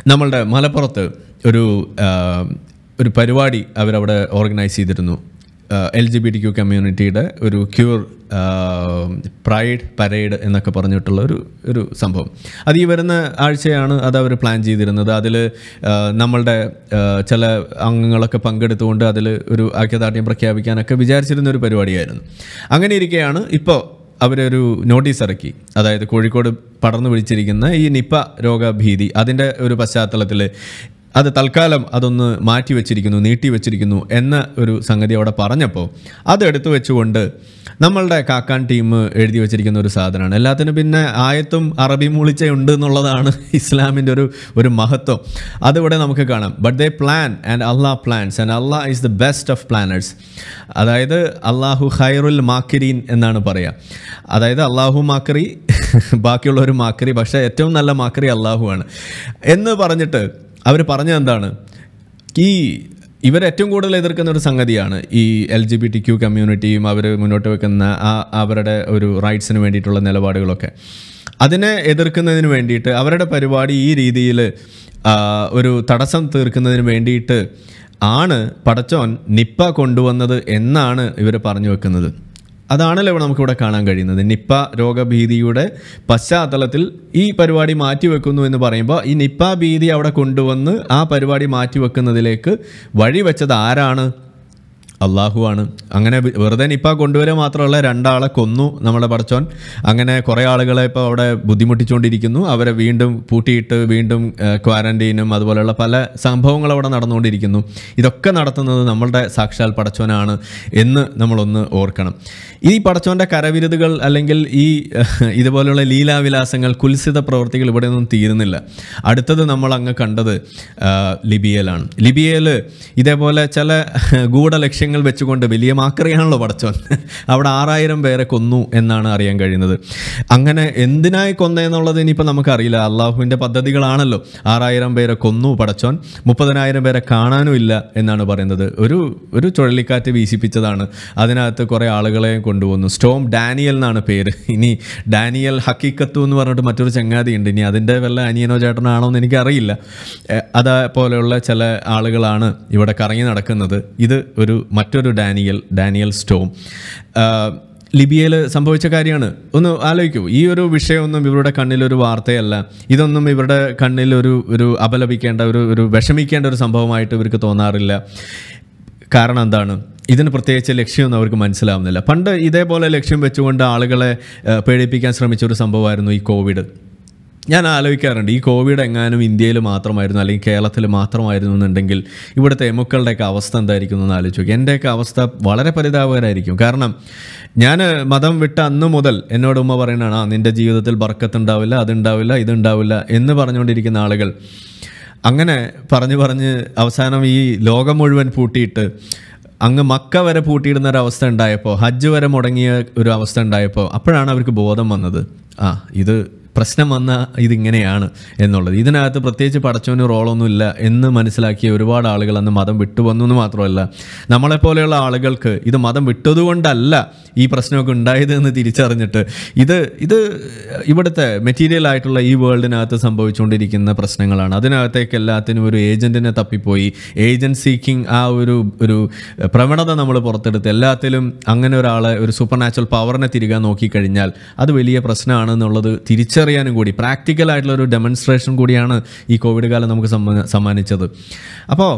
നമ്മളുടെ മലപ്പുറത്ത് ഒരു ഒരു പരിപാടി അവരവിടെ ഓർഗനൈസ് ചെയ്തിരുന്നു. LGBTQ കമ്മ്യൂണിറ്റിയുടെ ഒരു ക്യൂർ പ്രൈഡ് പരേഡ് എന്നൊക്കെ പറഞ്ഞിട്ടുള്ള ഒരു സംഭവം. അത് ഈ വരുന്ന ആഴ്ചയാണ് അത് അവർ പ്ലാൻ ചെയ്തിരുന്നത്. അതിൽ നമ്മളുടെ ചില അംഗങ്ങളൊക്കെ പങ്കെടുത്തുകൊണ്ട് അതിൽ ഒരു ഐക്യദാർഢ്യം പ്രഖ്യാപിക്കാനൊക്കെ വിചാരിച്ചിരുന്ന ഒരു പരിപാടിയായിരുന്നു. അങ്ങനെ ഇരിക്കെയാണ് ഇപ്പോൾ അവരൊരു നോട്ടീസ് ഇറക്കി. അതായത് കോഴിക്കോട് പടർന്നു പിടിച്ചിരിക്കുന്ന ഈ നിപ്പ രോഗഭീതി, അതിൻ്റെ ഒരു പശ്ചാത്തലത്തിൽ അത് തൽക്കാലം അതൊന്ന് നീട്ടിവെച്ചിരിക്കുന്നു എന്ന ഒരു സംഗതി അവിടെ പറഞ്ഞപ്പോൾ അതെടുത്തു വെച്ചുകൊണ്ട് നമ്മളുടെ കാക്കാൻ ടീം എഴുതി വെച്ചിരിക്കുന്ന ഒരു സാധനമാണ്. എല്ലാത്തിനും പിന്നെ ആയത്തും അറബി മൂളിച്ചയുണ്ട് എന്നുള്ളതാണ് ഇസ്ലാമിൻ്റെ ഒരു മഹത്വം. അതിവിടെ നമുക്ക് കാണാം. But they plan and Allah plans and Allah is the best of planners. അതായത് അള്ളാഹു ഖൈറുൽ മാക്കിരീൻ എന്നാണ് പറയുക. അതായത് അള്ളാഹു മാക്കറി, ബാക്കിയുള്ളവർ മാക്കറി, പക്ഷേ ഏറ്റവും നല്ല മാക്കറി അള്ളാഹു ആണ് എന്ന് പറഞ്ഞിട്ട് അവർ പറഞ്ഞത് എന്താണ്? ഇവരേറ്റവും കൂടുതൽ എതിർക്കുന്ന ഒരു സംഗതിയാണ് ഈ LGBTQ കമ്മ്യൂണിറ്റിയും അവർ മുന്നോട്ട് വെക്കുന്ന അവരുടെ ഒരു റൈറ്റ്സിന് വേണ്ടിയിട്ടുള്ള നിലപാടുകളൊക്കെ. അതിനെ എതിർക്കുന്നതിന് വേണ്ടിയിട്ട് അവരുടെ പരിപാടി ഈ രീതിയിൽ ഒരു തടസ്സം തീർക്കുന്നതിന് വേണ്ടിയിട്ട് ആണ് പടച്ചോൻ നിപ്പ കൊണ്ടുവന്നത് എന്നാണ് ഇവർ പറഞ്ഞു വെക്കുന്നത്. അതാണല്ലോ ഇവിടെ നമുക്കിവിടെ കാണാൻ കഴിയുന്നത്. നിപ്പ രോഗഭീതിയുടെ പശ്ചാത്തലത്തിൽ ഈ പരിപാടി മാറ്റിവെക്കുന്നു എന്ന് പറയുമ്പോൾ ഈ നിപ്പ ഭീതി അവിടെ കൊണ്ടുവന്ന് ആ പരിപാടി മാറ്റിവെക്കുന്നതിലേക്ക് വഴിവെച്ചത് ആരാണ്? അള്ളാഹുവാണ്. അങ്ങനെ വെറുതെ നിപ്പ കൊണ്ടുവരിക മാത്രമല്ല, 2 ആളെ കൊന്നു നമ്മുടെ പടച്ചോൻ. അങ്ങനെ കുറേ ആളുകളെ ഇപ്പോൾ അവിടെ ബുദ്ധിമുട്ടിച്ചുകൊണ്ടിരിക്കുന്നു. അവരെ വീണ്ടും പൂട്ടിയിട്ട് വീണ്ടും ക്വാറന്റൈനും അതുപോലെയുള്ള പല സംഭവങ്ങൾ അവിടെ നടന്നുകൊണ്ടിരിക്കുന്നു. ഇതൊക്കെ നടത്തുന്നത് നമ്മളുടെ സാക്ഷാൽ പടച്ചോനാണ് എന്ന് നമ്മളൊന്ന് ഓർക്കണം. ഈ പടച്ചോൻ്റെ കരവിരുതുകൾ അല്ലെങ്കിൽ ഇതുപോലെയുള്ള ലീലാവിലാസങ്ങൾ, കുൽസിത പ്രവൃത്തികൾ ഇവിടെ ഒന്നും തീരുന്നില്ല. അടുത്തത് നമ്മൾ അങ്ങ് കണ്ടത് ലിബിയയിലാണ്. ലിബിയയിൽ ഇതേപോലെ ചില ഗൂഢലക്ഷ്യങ്ങൾ വെച്ചുകൊണ്ട് വലിയ മാക്കറിയാണല്ലോ പടച്ചോൻ. അവിടെ 6000 പേരെ കൊന്നു എന്നാണ് അറിയാൻ കഴിയുന്നത്. അങ്ങനെ എന്തിനായി കൊന്നെന്നുള്ളത് ഇനിയിപ്പോൾ നമുക്കറിയില്ല. അള്ളാഹുവിൻ്റെ പദ്ധതികളാണല്ലോ. 6000 പേരെ കൊന്നു പടച്ചോൻ, 30,000 പേരെ കാണാനും ഇല്ല എന്നാണ് പറയുന്നത്. ഒരു ചുഴലിക്കാറ്റ് വീശിപ്പിച്ചതാണ്. അതിനകത്ത് കുറേ ആളുകളെ കൊണ്ടുവന്നു. സ്റ്റോം ഡാനിയൽ എന്നാണ് പേര്. ഇനി ഡാനിയൽ ഹക്കീക്കത്തു എന്ന് പറഞ്ഞിട്ട് മറ്റൊരു ചങ്ങാതി ഉണ്ട്. ഇനി അതിൻ്റെ വല്ല അനിയനോ ചേട്ടനാണോ എന്ന് എനിക്കറിയില്ല. അതേപോലെയുള്ള ചില ആളുകളാണ് ഇവിടെ കറങ്ങി നടക്കുന്നത്. ഇത് മറ്റൊരു ഡാനിയൽ സ്റ്റോം ലിബിയയിൽ സംഭവിച്ച കാര്യമാണ്. ഒന്ന് ആലോചിക്കൂ. ഈ ഒരു വിഷയമൊന്നും ഇവരുടെ കണ്ണിലൊരു വാർത്തയല്ല. ഇതൊന്നും ഇവരുടെ കണ്ണിൽ ഒരു അപലപിക്കേണ്ട ഒരു വിഷമിക്കേണ്ട ഒരു സംഭവമായിട്ട് ഇവർക്ക് തോന്നാറില്ല. കാരണം എന്താണ്? ഇതിന് പ്രത്യേകിച്ച് ലക്ഷ്യമൊന്നും അവർക്ക് മനസ്സിലാവുന്നില്ല. പണ്ട് ഇതേപോലെ ലക്ഷ്യം വെച്ചുകൊണ്ട് ആളുകളെ പേടിപ്പിക്കാൻ ശ്രമിച്ച ഒരു സംഭവമായിരുന്നു ഈ കോവിഡ്. ഞാൻ ആലോചിക്കാറുണ്ട്, ഈ കോവിഡ് എങ്ങാനും ഇന്ത്യയിൽ മാത്രമായിരുന്നു അല്ലെങ്കിൽ കേരളത്തിൽ മാത്രമായിരുന്നു എന്നുണ്ടെങ്കിൽ ഇവിടുത്തെ എമുക്കളുടെയൊക്കെ അവസ്ഥ എന്തായിരിക്കും എന്ന് ആലോചിച്ച് നോക്കി. എൻ്റെയൊക്കെ അവസ്ഥ വളരെ പരിതാപകരമായിരിക്കും. കാരണം ഞാൻ മതം വിട്ട അന്ന് മുതൽ എന്നോട് ഉമ്മ പറയുന്നതാണ്, നിൻ്റെ ജീവിതത്തിൽ ബർക്കത്തുണ്ടാവില്ല, അതുണ്ടാവില്ല, ഇതുണ്ടാവില്ല എന്ന് പറഞ്ഞുകൊണ്ടിരിക്കുന്ന ആളുകൾ അങ്ങനെ പറഞ്ഞ് അവസാനം ഈ ലോകം മുഴുവൻ പൂട്ടിയിട്ട് അങ്ങ് മക്ക വരെ പൂട്ടിയിടുന്ന ഒരവസ്ഥ ഉണ്ടായപ്പോൾ, ഹജ്ജ് വരെ മുടങ്ങിയ ഒരു അവസ്ഥ ഉണ്ടായപ്പോൾ അപ്പോഴാണ് അവർക്ക് ബോധം വന്നത്, ഇത് പ്രശ്നം വന്ന ഇതിങ്ങനെയാണ് എന്നുള്ളത്. ഇതിനകത്ത് പ്രത്യേകിച്ച് പടച്ചോന് റോളൊന്നുമില്ല എന്ന് മനസ്സിലാക്കിയ ഒരുപാട് ആളുകൾ അന്ന് മതം വിട്ടുവന്നു എന്ന് മാത്രമല്ല, നമ്മളെപ്പോലെയുള്ള ആളുകൾക്ക് ഇത് മതം വിട്ടതുകൊണ്ടല്ല ഈ പ്രശ്നമൊക്കെ ഉണ്ടായത് എന്ന് തിരിച്ചറിഞ്ഞിട്ട് ഇത് ഇവിടുത്തെ മെറ്റീരിയൽ ആയിട്ടുള്ള ഈ വേൾഡിനകത്ത് സംഭവിച്ചുകൊണ്ടിരിക്കുന്ന പ്രശ്നങ്ങളാണ്. അതിനകത്തേക്ക് എല്ലാത്തിനും ഒരു ഏജൻറ്റിനെ തപ്പിപ്പോയി ഏജൻറ് സീക്കിങ് ആ ഒരു പ്രവണത നമ്മൾ പുറത്തെടുത്ത് എല്ലാത്തിലും അങ്ങനെ ഒരാളെ ഒരു സൂപ്പർ നാച്ചുറൽ പവറിനെ തിരികാൻ നോക്കിക്കഴിഞ്ഞാൽ അത് വലിയ പ്രശ്നമാണെന്നുള്ളത് തിരിച്ചറിയാനും കൂടി പ്രാക്ടിക്കലായിട്ടുള്ളൊരു ഡെമോൺസ്ട്രേഷൻ കൂടിയാണ് ഈ കോവിഡ് കാലം നമുക്ക് സമ്മാനിച്ചത്. അപ്പോൾ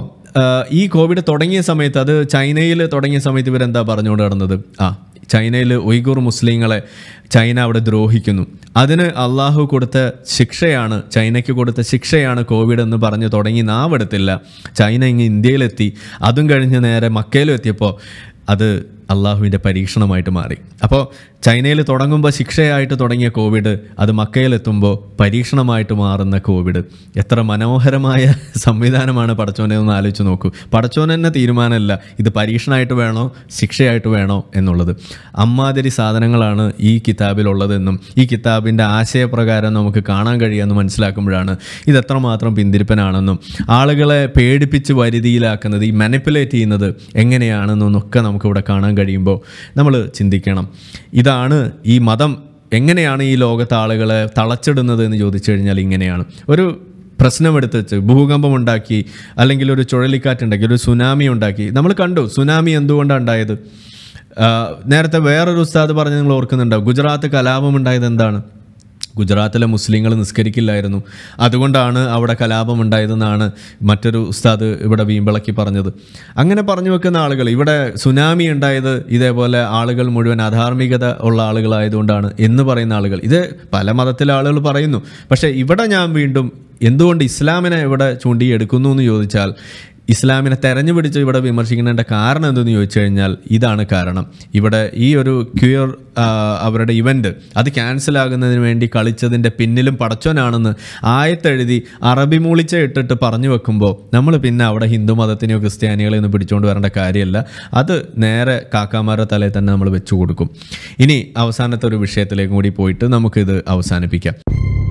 ഈ കോവിഡ് തുടങ്ങിയ സമയത്ത്, അത് ചൈനയിൽ തുടങ്ങിയ സമയത്ത് ഇവരെന്താ പറഞ്ഞുകൊണ്ട് നടന്നത്? ചൈനയിൽ ഉയ്ഗൂർ മുസ്ലിങ്ങളെ ചൈന അവിടെ ദ്രോഹിക്കുന്നു, അതിന് അള്ളാഹു കൊടുത്ത ശിക്ഷയാണ്, ചൈനയ്ക്ക് കൊടുത്ത ശിക്ഷയാണ് കോവിഡ് എന്ന് പറഞ്ഞ് തുടങ്ങി നാവെടുത്തില്ല. ചൈന ഇങ്ങ് ഇന്ത്യയിലെത്തി, അതും കഴിഞ്ഞ് നേരെ മക്കയിലും എത്തിയപ്പോൾ അത് അള്ളാഹുവിൻ്റെ പരീക്ഷണമായിട്ട് മാറി. അപ്പോൾ ചൈനയിൽ തുടങ്ങുമ്പോൾ ശിക്ഷയായിട്ട് തുടങ്ങിയ കോവിഡ് അത് മക്കയിലെത്തുമ്പോൾ പരീക്ഷണമായിട്ട് മാറുന്ന കോവിഡ്. എത്ര മനോഹരമായ സംവിധാനമാണ് പടച്ചോനെ ഒന്ന് ആലോചിച്ച് നോക്കൂ. പടച്ചോൻ തന്നെ തീരുമാനമല്ല ഇത് പരീക്ഷണമായിട്ട് വേണോ ശിക്ഷയായിട്ട് വേണോ എന്നുള്ളത്. അമ്മാതിരി സാധനങ്ങളാണ് ഈ കിതാബിലുള്ളതെന്നും ഈ കിതാബിൻ്റെ ആശയപ്രകാരം നമുക്ക് കാണാൻ കഴിയുമെന്ന് മനസ്സിലാക്കുമ്പോഴാണ് ഇതെത്രമാത്രം പിന്തിരിപ്പനാണെന്നും ആളുകളെ പേടിപ്പിച്ച് വരുതിയിലാക്കുന്നത്, ഈ മാനിപ്പുലേറ്റ് ചെയ്യുന്നത് എങ്ങനെയാണെന്നൊക്കെ നമുക്കിവിടെ കാണാൻ കഴിയുമ്പോൾ നമ്മൾ ചിന്തിക്കണം. ഇതാണ് ഈ മതം എങ്ങനെയാണ് ഈ ലോകത്തെ ആളുകളെ തളച്ചിടുന്നത് എന്ന് ചോദിച്ചു കഴിഞ്ഞാൽ ഇങ്ങനെയാണ്. പ്രശ്നമെടുത്ത് വെച്ച് ഭൂകമ്പമുണ്ടാക്കി, അല്ലെങ്കിൽ ഒരു ചുഴലിക്കാറ്റുണ്ടാക്കി, ഒരു സുനാമി ഉണ്ടാക്കി. നമ്മൾ കണ്ടു സുനാമി എന്തുകൊണ്ടാണ് ഉണ്ടായത്. നേരത്തെ വേറൊരു ഉസ്താദ് പറഞ്ഞ് നിങ്ങൾ ഓർക്കുന്നുണ്ടാവും, ഗുജറാത്ത് കലാപം ഉണ്ടായത് എന്താണ്? ഗുജറാത്തിലെ മുസ്ലിങ്ങൾ നിസ്കരിക്കില്ലായിരുന്നു, അതുകൊണ്ടാണ് അവിടെ കലാപം ഉണ്ടായതെന്നാണ് മറ്റൊരു ഉസ്താദ് ഇവിടെ വീമ്പിളക്കി പറഞ്ഞത്. അങ്ങനെ പറഞ്ഞു വെക്കുന്ന ആളുകൾ, ഇവിടെ സുനാമി ഉണ്ടായത് ഇതേപോലെ ആളുകൾ മുഴുവൻ അധാർമികത ഉള്ള ആളുകളായതുകൊണ്ടാണ് എന്ന് പറയുന്ന ആളുകൾ, ഇത് പല മതത്തിലെ ആളുകൾ പറയുന്നു. പക്ഷേ ഇവിടെ ഞാൻ വീണ്ടും എന്തുകൊണ്ട് ഇസ്ലാമിനെ ഇവിടെ ചൂണ്ടിയെടുക്കുന്നു എന്ന് ചോദിച്ചാൽ, ഇസ്ലാമിനെ തെരഞ്ഞു പിടിച്ച് ഇവിടെ വിമർശിക്കുന്നതിൻ്റെ കാരണം എന്തെന്ന് ചോദിച്ചു കഴിഞ്ഞാൽ ഇതാണ് കാരണം. ഇവിടെ ഈ ഒരു ക്യൂർ അവരുടെ ഇവൻ്റ് അത് ക്യാൻസലാകുന്നതിന് വേണ്ടി കളിച്ചതിൻ്റെ പിന്നിലും പടച്ചോനാണെന്ന് ആയത്തെഴുതി അറബി മൂളിച്ച ഇട്ടിട്ട് പറഞ്ഞു വെക്കുമ്പോൾ നമ്മൾ പിന്നെ അവിടെ ഹിന്ദു മതത്തിനെയോ ക്രിസ്ത്യാനികളെയോ ഒന്നും പിടിച്ചുകൊണ്ട് വരേണ്ട കാര്യമല്ല. അത് നേരെ കാക്കാമാരുടെ തലയിൽ തന്നെ നമ്മൾ വെച്ചു കൊടുക്കും. ഇനി അവസാനത്തെ ഒരു വിഷയത്തിലേക്ക് കൂടി പോയിട്ട് നമുക്കിത് അവസാനിപ്പിക്കാം.